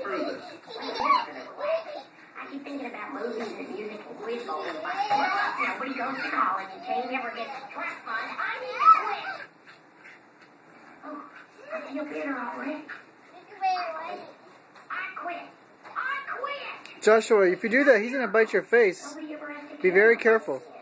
through this. I keep thinking about movies and music and quiz bowls. Nobody goes to college and Jane never gets a trust fund. I need to quit. Oh, I feel better already. I quit. Joshua, if you do that, he's going to bite your face. Be very careful.